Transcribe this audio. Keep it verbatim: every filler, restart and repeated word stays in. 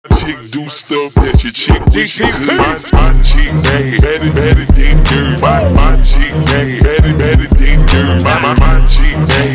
chick do stuff that your chick wish you could. My, my chick bad, better, better than yours. My, my chick bad, better, better than yours. My, my, my chick bad.